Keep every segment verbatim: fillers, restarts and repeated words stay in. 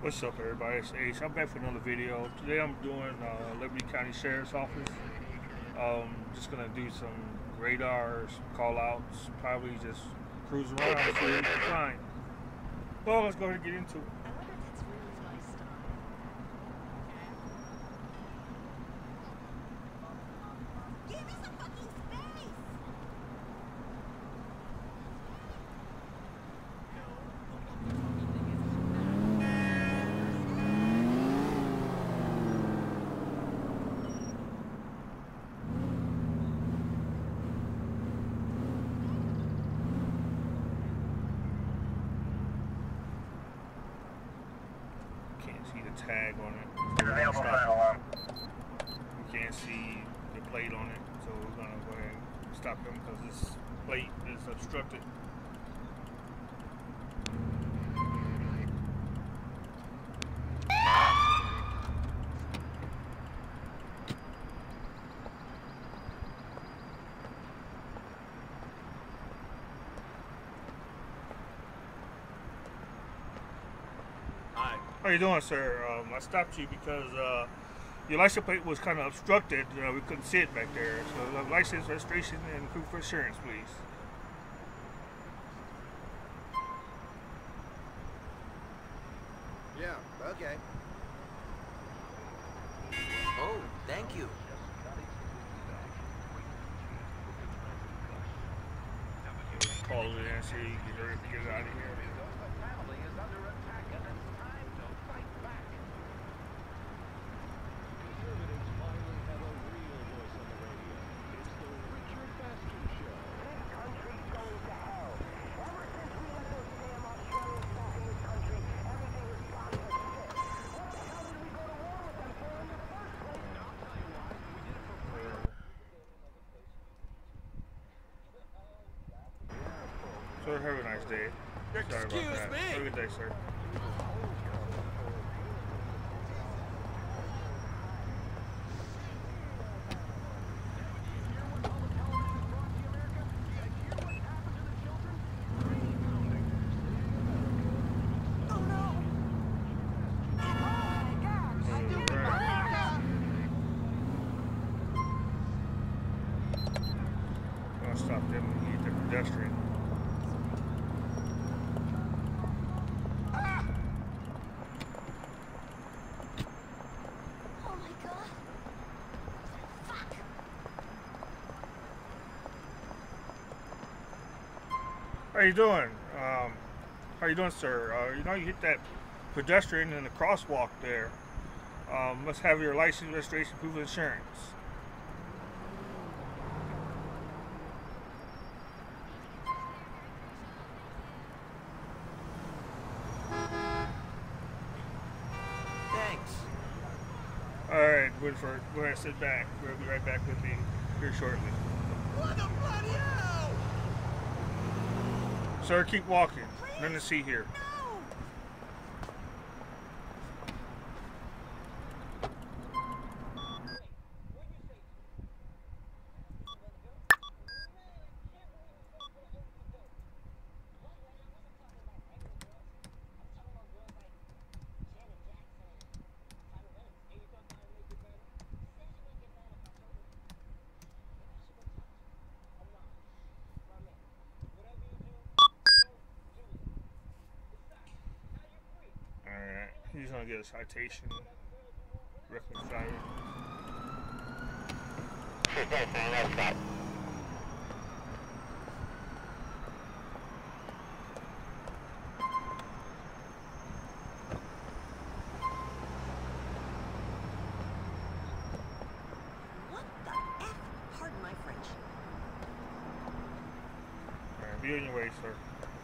What's up, everybody? It's Ace. I'm back for another video. Today I'm doing uh, Liberty County Sheriff's Office. Um, just gonna do some radars, call outs, probably just cruise around and see what we can find. Well, let's go ahead and get into it. See the tag on it. So we're gonna stop him. We can't see the plate on it, so we're gonna go ahead and stop him because this plate is obstructed. How you doing, sir? Um, I stopped you because uh, your license plate was kind of obstructed. You know, we couldn't see it back there. So, uh, license, registration, and proof of insurance, please. Yeah. Okay. Oh, thank you. Call it in and see get ready to get out of here. Sir, have a nice day. Sorry Excuse about that. me. Have a good day, sir. Gonna stop them and eat the pedestrian. How you doing? Um, how you doing, sir? Uh, you know, you hit that pedestrian in the crosswalk there. Um, let's have your license, registration, proof of insurance. Thanks. All right, wait for it. Go ahead and sit back. We'll be right back with me here shortly. What the bloody hell? Sir, keep walking. Nothing to see here. He's gonna get a citation. Reckless driving. What the F? Pardon my French. Alright, be on your way, sir.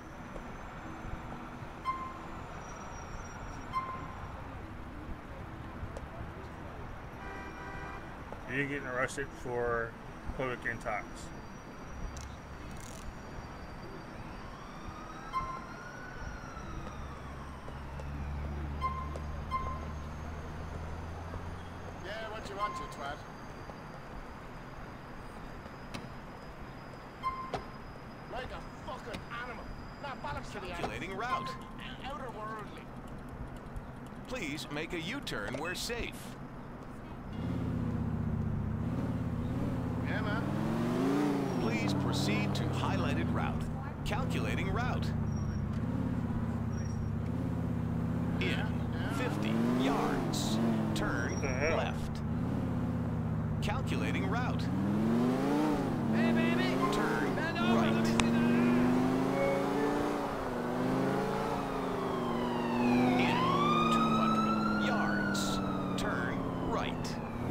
You're getting arrested for public intox. Yeah, what you want, you twat? Like a fucking animal. Now bollocks to the end. Calculating route. Outer worldly. Please make a U-turn where safe. Yeah, man. Please proceed to highlighted route. Calculating route. In fifty yards. Turn left. Calculating route. Hey, baby! Turn Bend over, right. let me see that. In two hundred yards. Turn right.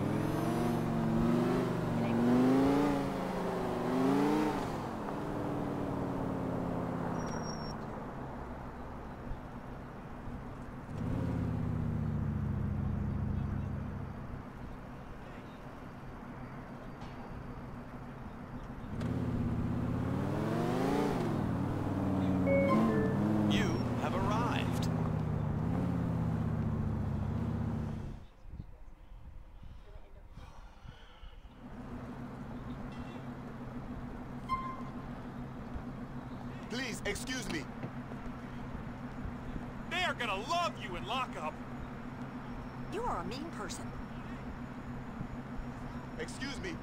You have arrived. Please, excuse me. They are gonna love you in lockup. You are a mean person. Excuse me.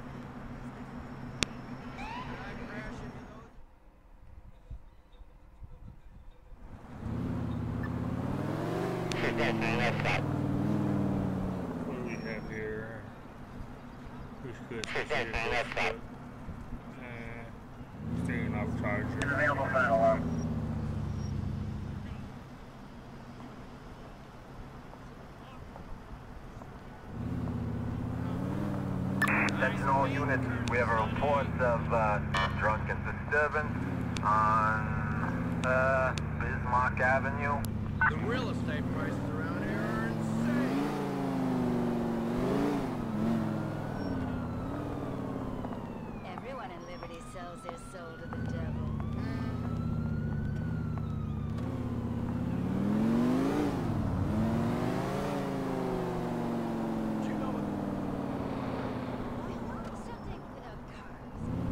What do we have here? Push good. Push good. Push good. And staying off charger. Sentinel unit, we have a report of uh, drunken disturbance on uh, Bismarck Avenue. The real estate prices around here are insane. Everyone in Liberty sells their soul to the devil. Do you know what? Something without cars.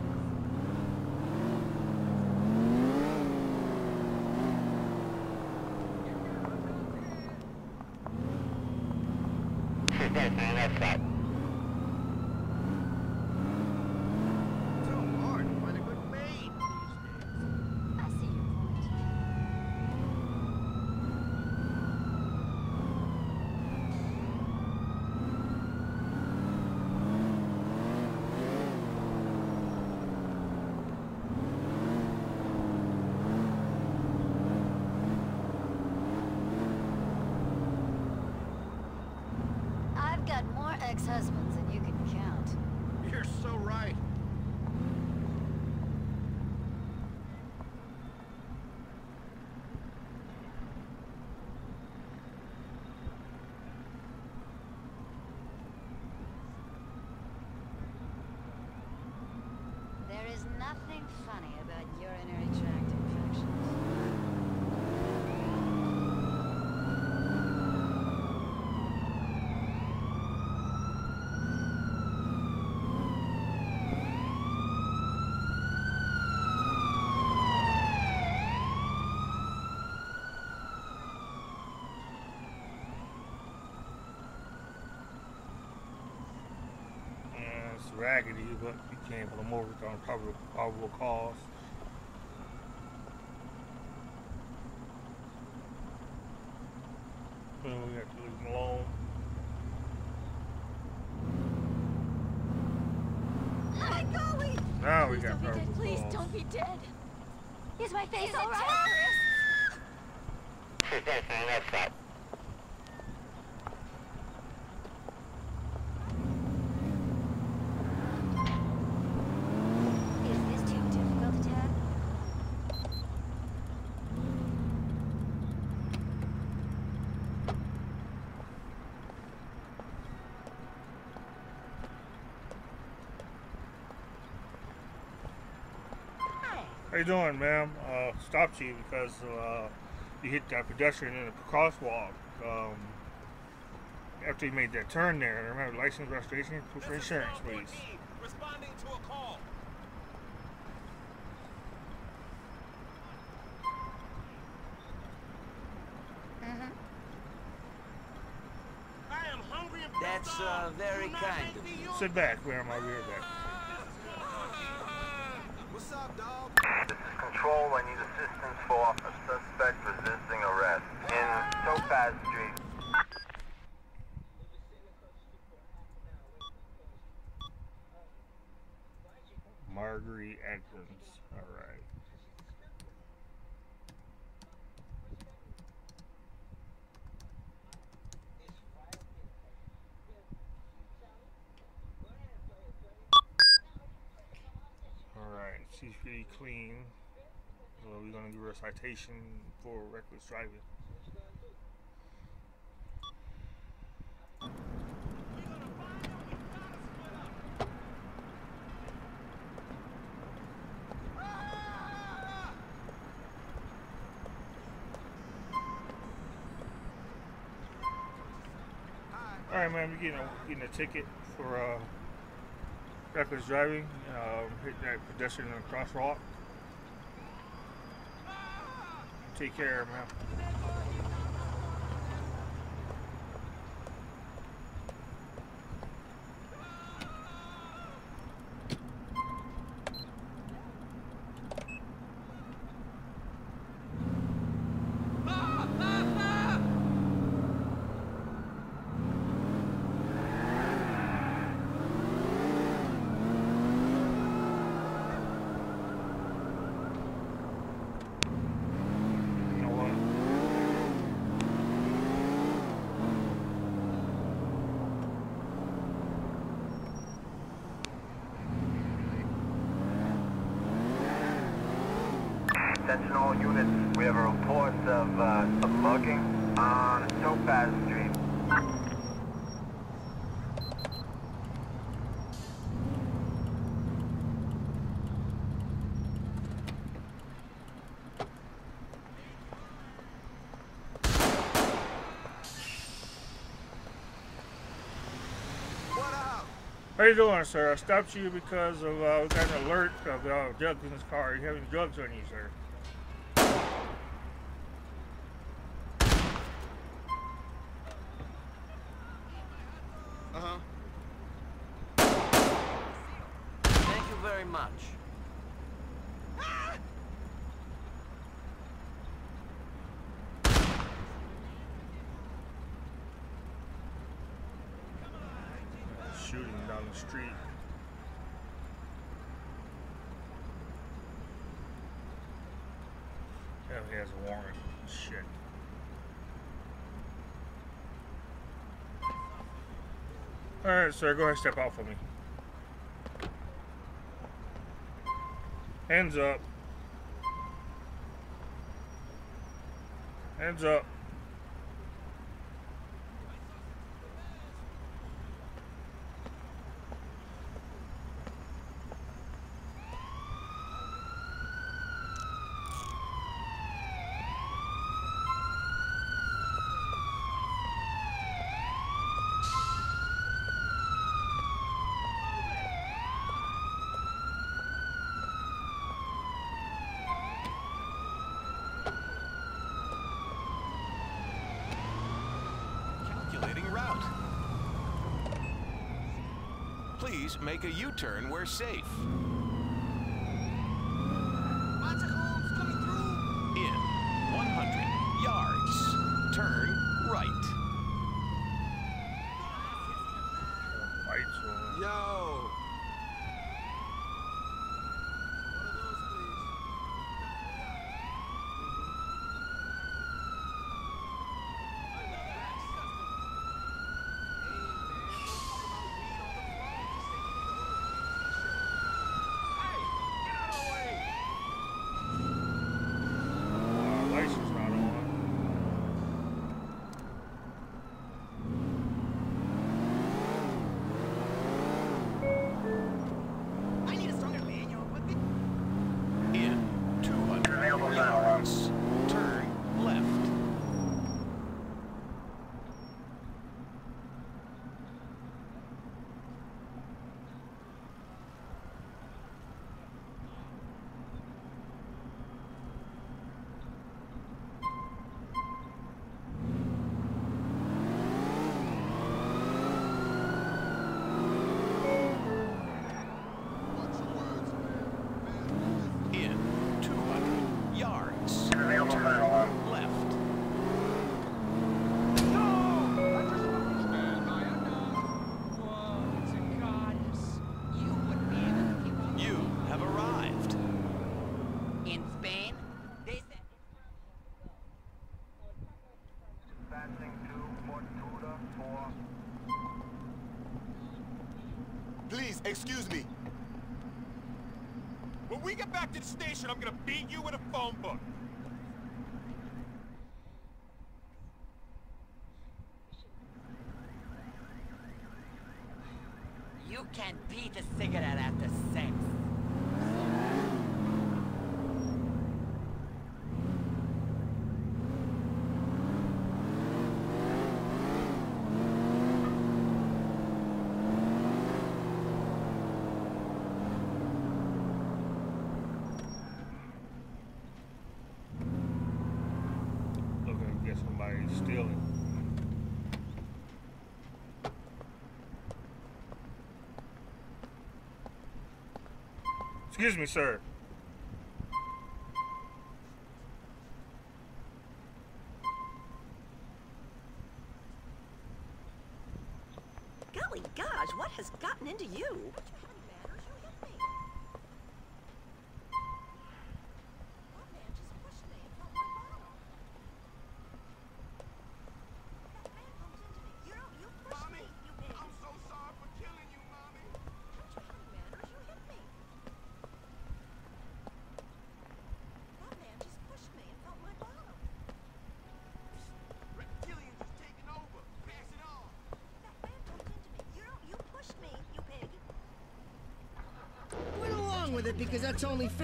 It's so hard to find a good maid these days. I see your point. I've got more ex-husbands than you can count. You're so right. There is nothing funny about urinary tract infections. Yeah, it's raggedy, but you can't put them over on probable, probable cause. So we have to leave them alone. Let go, we... Now we Please got don't be dead. probable Please cause. don't be dead. Is my face all right? Is this too difficult to tap? Hi. How you doing, ma'am? Uh, stopped you because uh, you hit that pedestrian in the crosswalk. Um, after you made that turn there, remember license, registration, proof of insurance, please. Responding to a call. Mm-hmm. That's uh, very kind of you. Sit back, man. My rear back. What's up, dog? This is Control. I need assistance for a suspect resisting arrest in Topaz Street. Marguerite Atkins. All right. All right. She's pretty clean. So we're gonna give her a citation for reckless driving. All right, man, we're getting a, getting a ticket for uh, reckless driving, um, hitting that pedestrian in the crosswalk. Take care, man. Attention all units, we have a report of uh, a mugging on Topaz Street. How you doing, sir? I stopped you because of uh, we got an alert of uh, drugs in this car. You having drugs on you, sir? Uh-huh. Thank you very much. Shooting down the street. Yeah, he has a warrant. Shit. Alright, sir, go ahead and step out for me. Hands up. Hands up. Route. Please make a U-turn where safe. In one hundred yards, turn right. Lights on. Yo. to the station, I'm gonna beat you with a phone book. You can't beat a cigarette after sex. Okay, guess somebody's stealing. Excuse me, sir. Golly gosh, what has gotten into you? With it because that's only fair.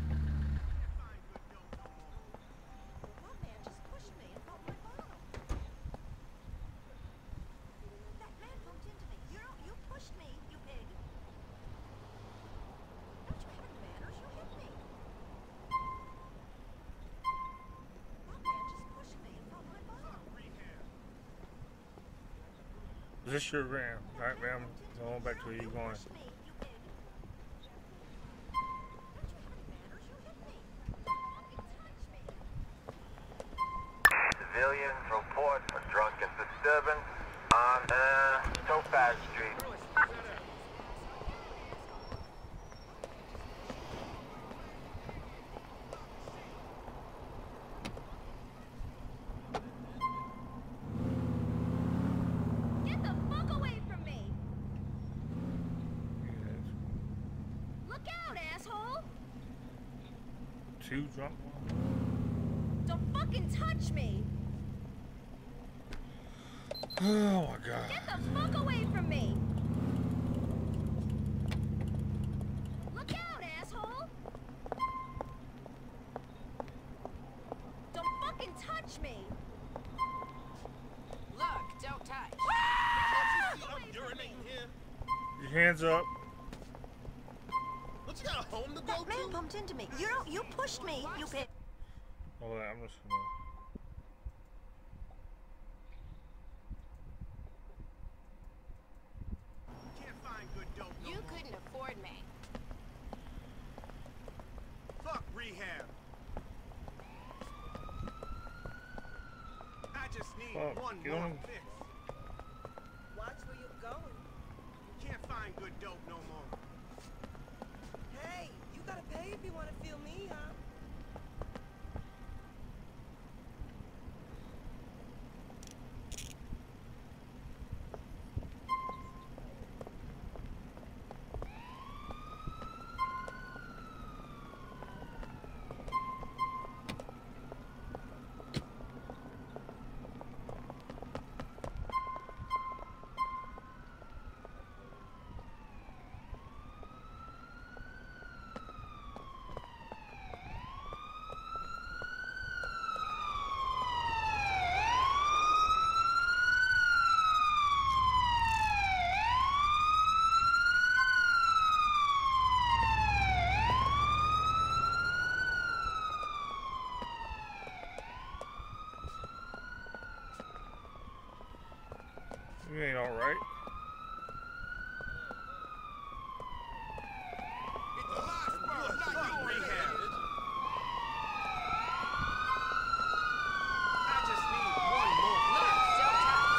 Is this your ram? Alright, ram. Going back to where you're going. Civilians report a drunken disturbance on uh, Topaz Street. Get the fuck away from me! Look out, asshole! Two drunk ones. Don't fucking touch me! Oh my god. Get the fuck away from me! Look out, asshole! Don't fucking touch me! Look, don't touch. I'm urinating here. Your hands up. Don't you got a home to go That man to? bumped into me. You know, you pushed me, you pig. Hold on, I'm just gonna. Can't find good dope no You more. couldn't afford me. Fuck rehab. I just need Fuck, one you more don't- fix. Watch where you're going. You can't find good dope no more. Hey, you gotta pay if you wanna feel me, huh? You ain't alright. It's the last word, not you, rehab. I just need one more Look, fix. don't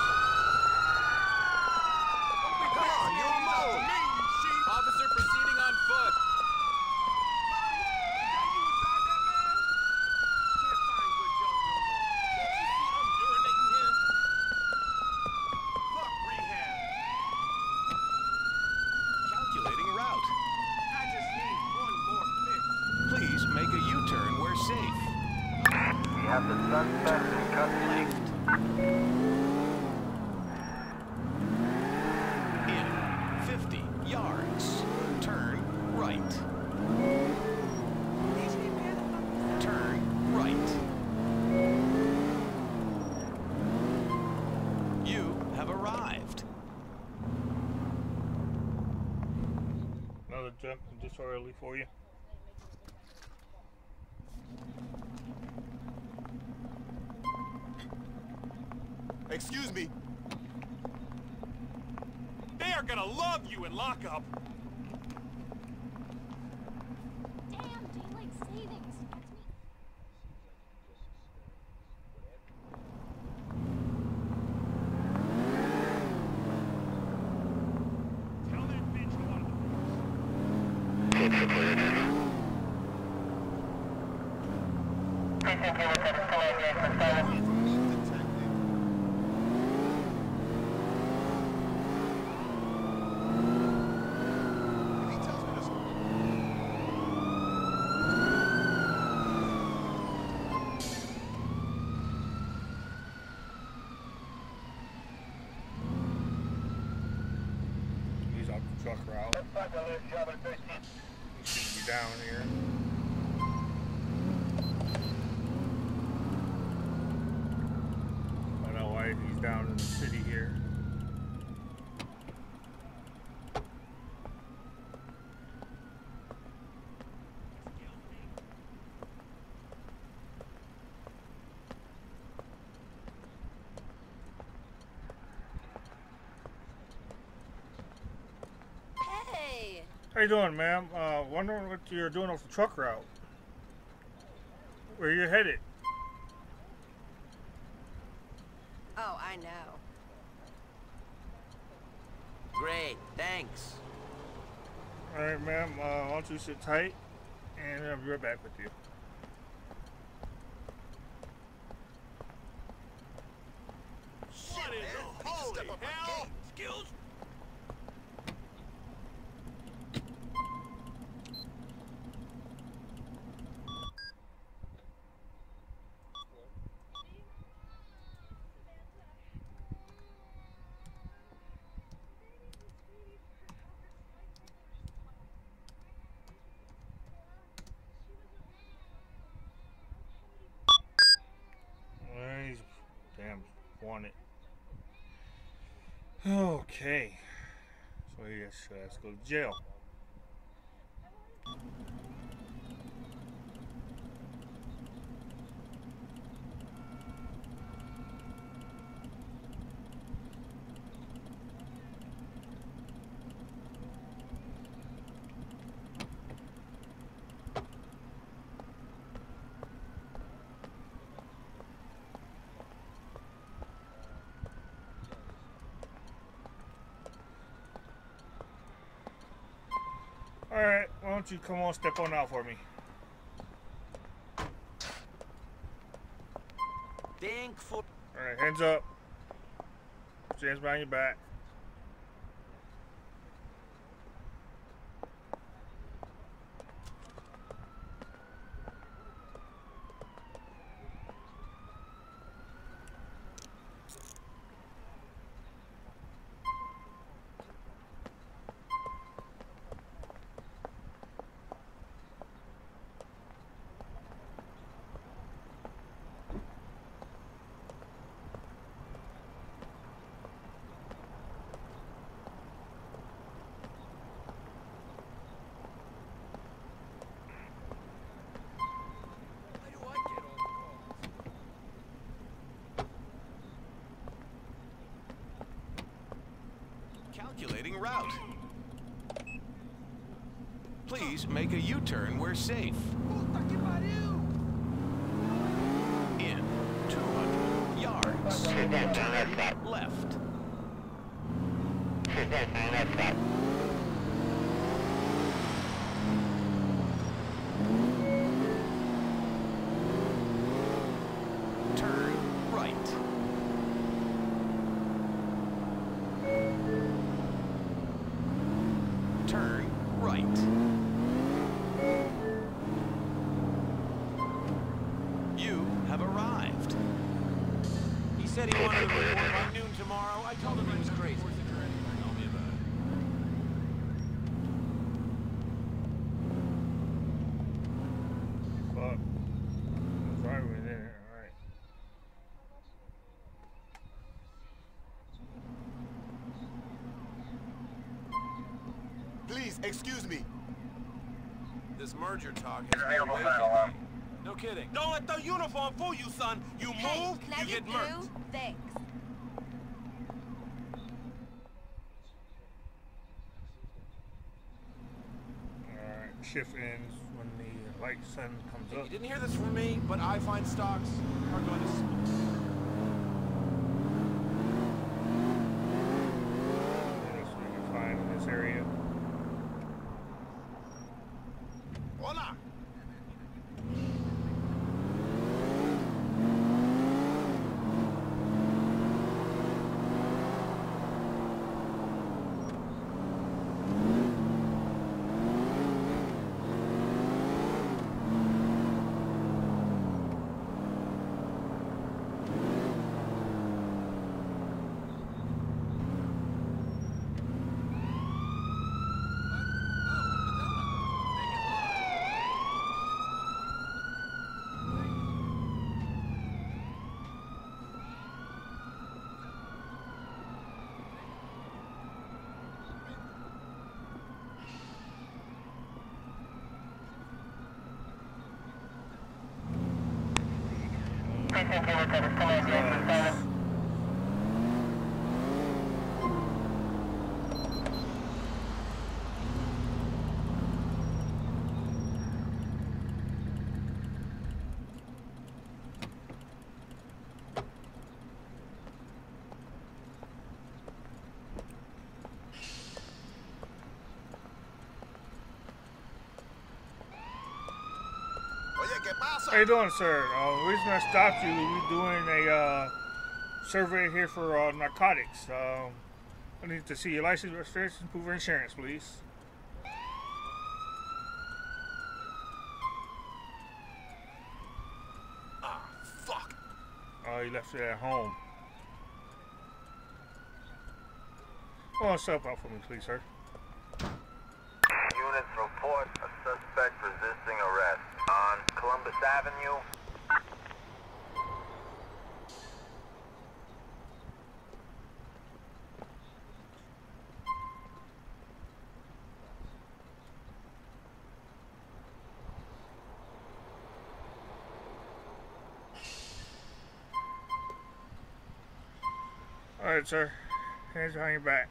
touch. Come on, you move. Me, you sheep. Officer proceeding on foot. Bobby, is that you inside that man? Can't find good dope no more. Don't you see I'm urinating here? Fuck rehab. Have the suspect in custody. In fifty yards. Turn right. Turn right. You have arrived. Another jump disorderly for you. Excuse me. They are gonna love you in lockup. Damn, daylight savings. Tell that bitch to one of the He's off the truck route. He should be down here. Find out why he's down in the city here. Hey! How you doing, ma'am? Uh, wondering what you're doing off the truck route. Where you headed? Oh, I know. Great, thanks. All right, ma'am. Uh, why don't you sit tight, and I'll be right back with you. What in the holy hell? Skills? Well, he's damn wanted. Okay. So he has, has to go to jail. Alright, why don't you come on, step on out for me. Thankful. Alright, hands up. Put your hands behind your back. Why do I get all the calls? Calculating route. Please make a U-turn where safe. Puta que pariu! In two hundred yards. Left. Turn right. Turn right. You have have arrived. He said he wanted to report by noon tomorrow. I told him he was crazy. Tell me about it. Fuck. It's right over there. Alright. Please, excuse me. This merger talk has been awakened. No kidding. Don't let the uniform fool you, son. You Hey, move, can I you get get murked. blue? Thanks. Alright. Shift ends when the light sun comes You up. didn't hear this from me, but I find stocks are going to smoke. What else we can find in this area? Hola. How you doing, sir? Uh, the reason I stopped you, we're doing a uh, survey here for uh, narcotics. Um, I need to see your license, registration, proof of insurance, please. Ah, fuck. Oh, you left it at home. Hold on, step out for me, please, sir. Units report a suspect resisting arrest on Columbus Avenue. All right, sir. Hands behind your back.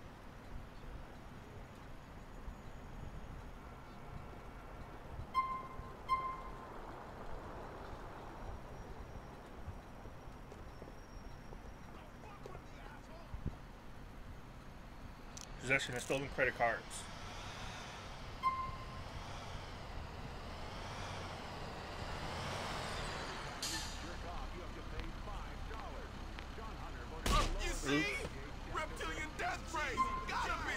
Possession of stolen credit cards. You see? Reptilian death trace. Gotta be.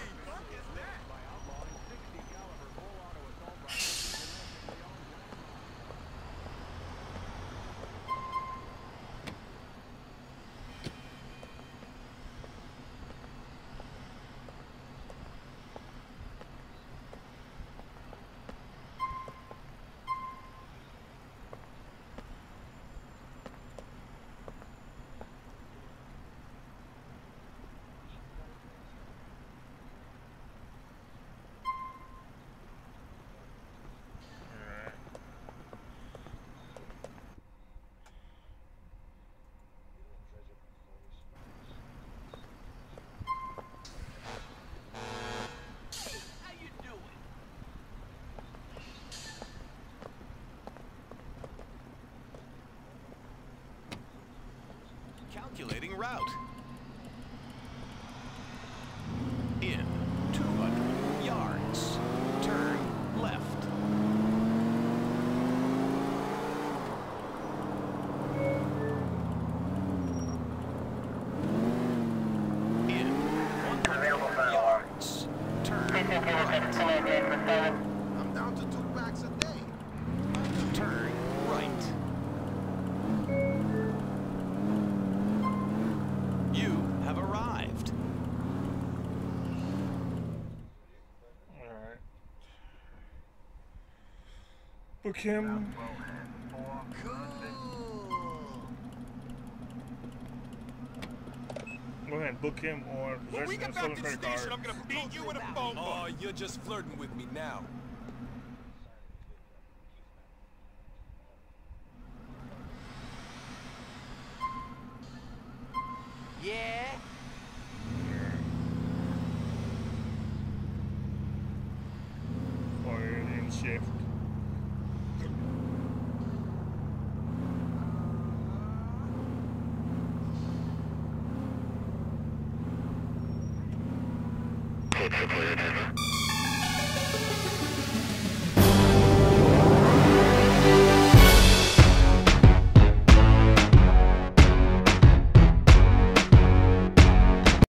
Calculating route. In two hundred yards. Turn left. In one hundred yards. Turn right. I'm down to two packs a day. Turn right. book him. Go ahead and book him on When we possession get of back stolen to the credit station, card. I'm gonna beat you with a phone book. Oh, you're just flirting with me now. Yeah? Or in shift. Clear, clear, clear.